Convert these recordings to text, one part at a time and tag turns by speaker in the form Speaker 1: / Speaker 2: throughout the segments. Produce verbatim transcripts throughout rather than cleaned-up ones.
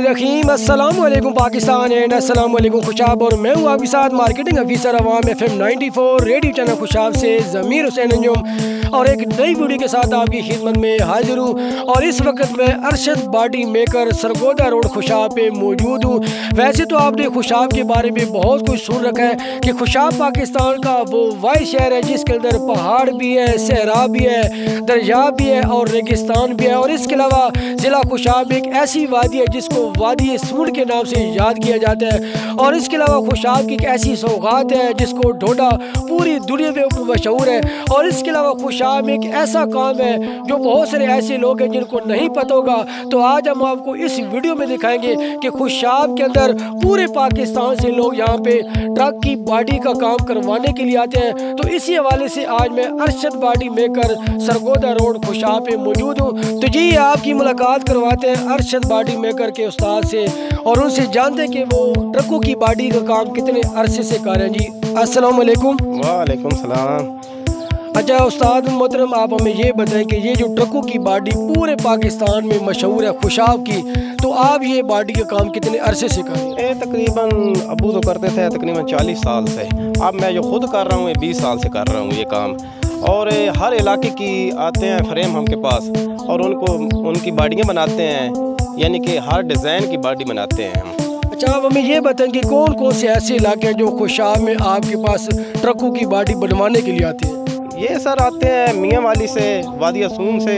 Speaker 1: बिस्मिल्लाहिर्रहमानिर्रहीम। अस्सलाम वालेकुम पाकिस्तान एंड अस्सलाम वालेकुम खुशाब। और मैं हूँ आपके साथ marketing officer Awam F M ninety four radio channel Khushab से ज़मीर हुसैन अंजुम और एक नई वीडियो के साथ आपकी खिदमत में हाजिर हूँ। और इस वक्त मैं Arshad body maker Sargodha road Khushab पे मौजूद हूँ। वैसे तो आपने खुशाब के बारे में बहुत कुछ सुन रखा है कि खुशाब पाकिस्तान का वो वाइड शहर है जिसके अंदर पहाड़ भी है, सहरा भी है, दरिया भी है और रेगिस्तान भी है। और इसके अलावा ज़िला खुशाब एक ऐसी वादी है जिसको वादी सूंड के नाम से याद किया जाता है। और इसके अलावा खुशाब की एक ऐसी सौगात है जिसको ढोडा पूरी दुनिया में मशहूर है। और इसके अलावा खुशाब एक ऐसा काम है जो बहुत सारे ऐसे लोग हैं जिनको नहीं पता होगा। तो आज हम आपको इस वीडियो में दिखाएंगे कि खुशाब के अंदर पूरे पाकिस्तान से लोग यहाँ पे ट्रक की बॉडी का काम करवाने के लिए आते हैं। तो इसी हवाले से आज मैं Arshad body maker Sargodha road Khushab पे मौजूद हूँ। तो जी आपकी मुलाकात करवाते हैं अरशद बॉडी मेकर के उस्ताद से और उनसे जानते हैं कि वो ट्रकों की बॉडी का काम कितने अरसे से कर रहे हैं। जी अस्सलाम वालेकुम।
Speaker 2: वालेकुम सलाम।
Speaker 1: अच्छा उस्ताद मोहतरम, आप हमें ये बताएं कि ये जो ट्रकों की बॉडी पूरे पाकिस्तान में मशहूर है खुशाब की, तो आप ये बॉडी का काम कितने अरसे से कर रहे हैं?
Speaker 2: ये तकरीबन अबू तो करते थे तकरीबन चालीस साल से। अब मैं जो खुद कर रहा हूँ ये बीस साल से कर रहा हूँ ये काम। और हर इलाके की आते हैं फ्रेम हमके पास और उनको उनकी बॉडियाँ बनाते हैं, यानी कि हर डिज़ाइन की बॉडी बनाते हैं हम।
Speaker 1: अच्छा आप हमें ये बताएं कि कौन कौन से ऐसे इलाके हैं जो खुशाब में आपके पास ट्रकों की बॉडी बनवाने के लिए आते हैं?
Speaker 2: ये सर आते हैं मियाँ वाली से, वादी असूम से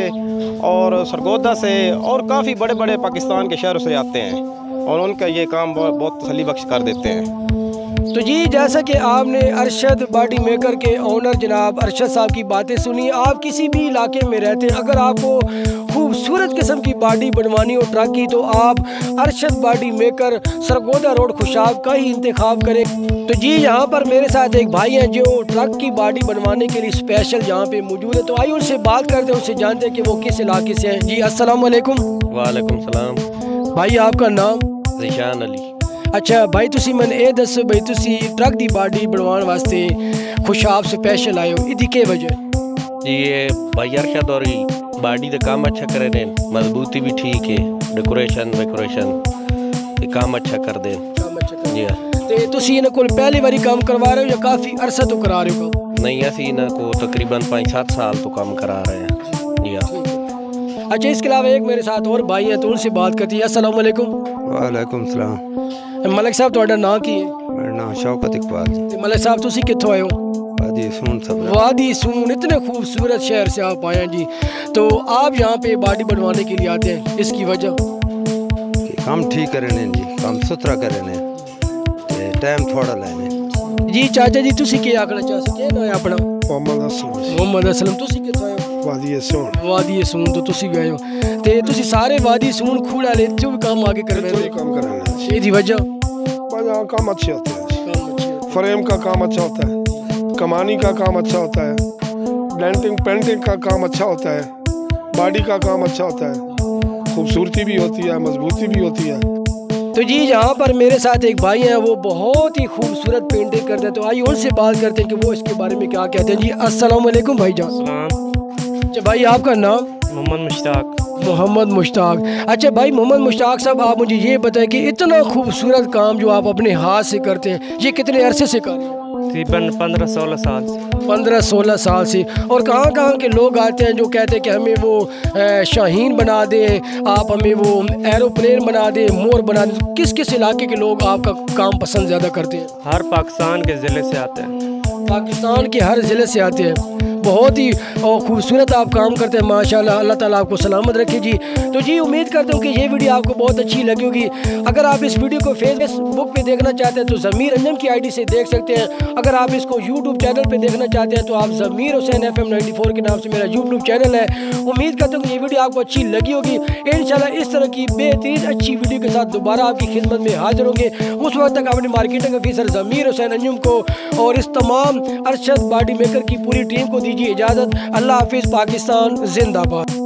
Speaker 2: और सरगोदा से और काफ़ी बड़े बड़े पाकिस्तान के शहरों से आते हैं और उनका ये काम बहुत बहुत तसल्ली बख्श कर देते हैं।
Speaker 1: तो जी जैसा कि आपने अरशद बॉडी मेकर के ओनर जनाब अरशद साहब की बातें सुनी, आप किसी भी इलाके में रहते हैं, अगर आपको खूबसूरत किस्म की बॉडी बनवानी हो ट्रक की तो आप Arshad body maker Sargodha road Khushab का ही इंतखाब करें। तो जी यहाँ पर मेरे साथ एक भाई हैं जो ट्रक की बॉडी बनवाने के लिए स्पेशल यहाँ पे मौजूद है। तो आइए उनसे बात करते हैं, उनसे जानते हैं कि वो किस इलाके से हैं। जी अस्सलाम वालेकुम।
Speaker 2: वालेकुम सलाम।
Speaker 1: भाई आपका नाम?
Speaker 2: ज़ीशान अली।
Speaker 1: अच्छा भाई तुसी मैंने ये दसो भाई तुसी ट्रक दी बॉडी बनवाने वास्ते खुशाब स्पेशल आए हो, इदी के वजह?
Speaker 3: जी ये भाई अरशद और बॉडी का काम अच्छा करे ने, मजबूती भी ठीक है, डेकोरेशन वेकोरेशन काम अच्छा कर दे।
Speaker 1: काम अच्छा कर
Speaker 3: जी हाँ।
Speaker 1: ते तुसी इन्हां कोल पहली बारी काम करवा रहे हो या काफ़ी अरसा तो करा रहे हो?
Speaker 3: नहीं असी इन्हों को तकरीबन पाँच सात साल तो काम करा रहे हैं। जी हाँ।
Speaker 1: अच्छा इसके अलावा एक मेरे साथ और भाई हैं तो उनसे बात करती है। अस्सलाम वालेकुम।
Speaker 4: वालेकुम सलाम।
Speaker 1: मलिक साहब ਤੁਹਾਡਾ ਨਾਂ ਕੀ है?
Speaker 4: मेरा नाम शौकत इकबाल।
Speaker 1: ਤੇ मलिक साहब तुसी कित्थों आए हो?
Speaker 4: वादी सून सब।
Speaker 1: वादी सून, इतने खूबसूरत शहर से आप आए हैं जी। तो आप यहाँ पे बॉडी बनवाने के लिए आते हैं, इसकी वजह?
Speaker 4: काम ठीक करे ने जी, काम सुथरा करे ने, टाइम थोड़ा लेने।
Speaker 1: जी चाचा जी तुसी क्या आखना चाहते हैं? ना अपना
Speaker 5: मोहम्मद असलम।
Speaker 1: मोहम्मद असलम। तुसी कित्थों आए हो?
Speaker 5: वादी सून।
Speaker 1: वादी सून तो तुसी भी आए हो ते तुसी सारे वादी सून खूड़ा ले जो भी काम आगे कर रहे
Speaker 5: काम कर रहे हैं।
Speaker 1: हैं, वजह?
Speaker 5: वजह काम अच्छे होते हैं,
Speaker 1: काम अच्छे होते
Speaker 5: फ्रेम का काम अच्छा होता है, कमानी का काम अच्छा होता है, डेंटिंग पेंटिंग का काम अच्छा होता है, बॉडी का काम अच्छा होता है, खूबसूरती भी होती है, मजबूती भी होती है।
Speaker 1: तो जी यहाँ पर मेरे साथ एक भाई हैं, वो बहुत ही खूबसूरत पेंटिंग करते हैं। तो आइए उनसे बात करते हैं कि वो इसके बारे में क्या कहते हैं। जी अस्सलाम वालेकुम भाई जान। अच्छा भाई आपका नाम?
Speaker 6: मोहम्मद मुश्ताक।
Speaker 1: मोहम्मद मुश्ताक। अच्छा भाई मोहम्मद मुश्ताक साहब आप मुझे ये बताएं कि इतना खूबसूरत काम जो आप अपने हाथ से करते हैं ये कितने अरसे से कर रहे हैं?
Speaker 6: तकरीबन पंद्रह सोलह साल से।
Speaker 1: पंद्रह सोलह साल से। और कहाँ कहाँ के लोग आते हैं जो कहते हैं कि हमें वो शाहीन बना दें, आप हमें वो एरोप्लेन बना दें, मोर बना दें। किस किस इलाके के लोग आपका काम पसंद ज़्यादा करते हैं?
Speaker 6: हर पाकिस्तान के ज़िले से आते हैं।
Speaker 1: पाकिस्तान के हर ज़िले से आते हैं। बहुत ही खूबसूरत आप काम करते हैं माशाल्लाह, अल्लाह ताला आपको सलामत रखे जी। तो जी उम्मीद करता हूँ कि ये वीडियो आपको बहुत अच्छी लगी होगी। अगर आप इस वीडियो को फेसबुक पे देखना चाहते हैं तो ज़मीर अंजम की आईडी से देख सकते हैं। अगर आप इसको यूट्यूब चैनल पे देखना चाहते हैं तो आप Zameer Hussain F M ninety four के नाम से मेरा यूट्यूब चैनल है। उम्मीद करता हूँ कि ये वीडियो आपको अच्छी लगी होगी। इंशाल्लाह इस तरह की बेहतरीन अच्छी वीडियो के साथ दोबारा आपकी खिदमत में हाजिर होंगे। उस वक्त तक अपने मार्केटिंग ऑफिसर ज़मीर हुसैन अंजुम को और इस तमाम अरशद बॉडी मेकर की पूरी टीम को दीजिए इजाज़त। अल्लाह हाफिज़। पाकिस्तान जिंदाबाद।